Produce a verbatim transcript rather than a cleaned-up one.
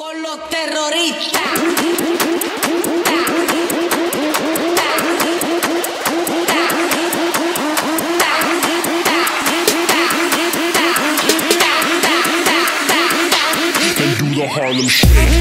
con los terroristas. And do the Harlem Shake.